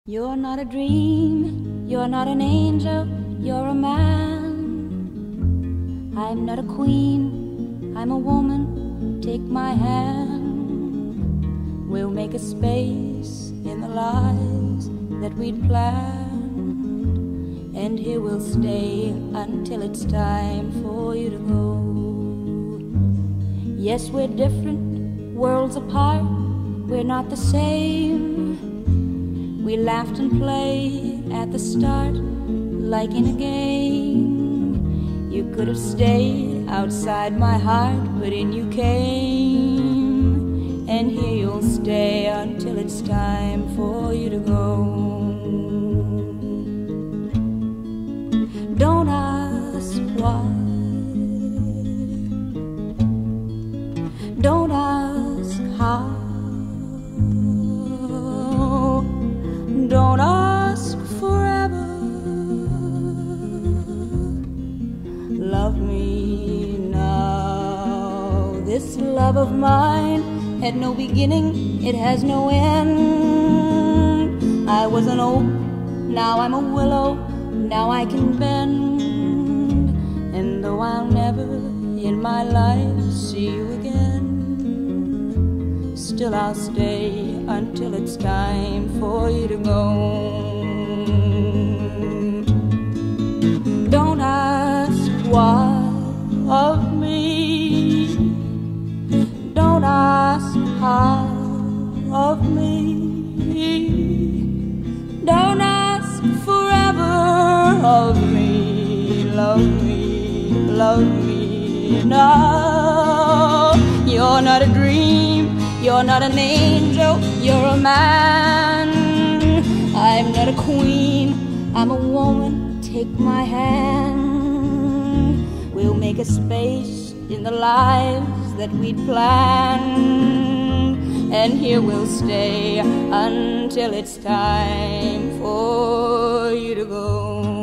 You're not a dream, you're not an angel, you're a man. I'm not a queen, I'm a woman, take my hand. We'll make a space in the lives that we'd planned, and here we'll stay until it's time for you to go. Yes, we're different, worlds apart, we're not the same. We laughed and played at the start, like in a game. You could have stayed outside my heart, but in you came. And here you'll stay until it's time for you to go. Don't ask why. Don't ask how. Don't ask forever. Love me now. This love of mine had no beginning, it has no end. I was an oak, now I'm a willow, now I can bend. And though I'll never in my life see you again, still I'll stay until it's time for you to go. Don't ask why of me. Don't ask how of me. Don't ask forever of me. Love me, love me now. You're not a dream, you're not an angel, you're a man. I'm not a queen, I'm a woman, take my hand. We'll make a space in the lives that we'd planned, and here we'll stay until it's time for you to go.